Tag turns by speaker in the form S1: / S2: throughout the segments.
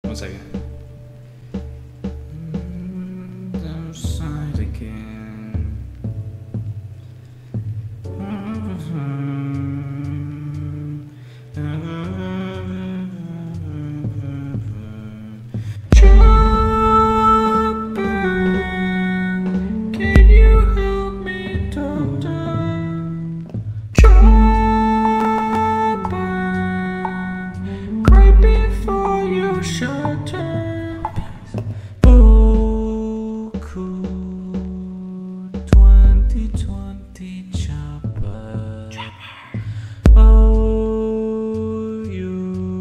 S1: 1 second. Outside again. Choppa, can you help me, doctor? Choppa, right before you shut up. Oh, cool 2020 Choppa. Oh, you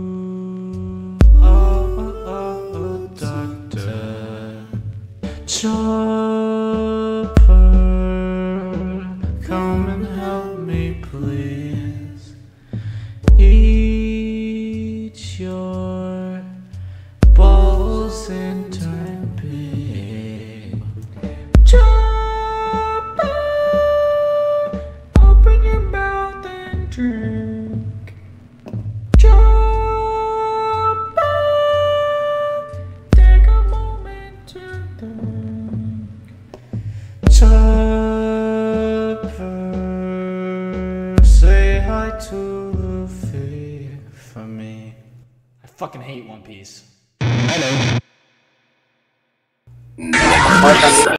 S1: are a doctor. Choppa, come and help me, please. Eat your balls and turn big. Choppa, open your mouth and drink. Choppa, take a moment to think. Choppa, say hi to Luffy for me. I fucking hate One Piece.
S2: I know.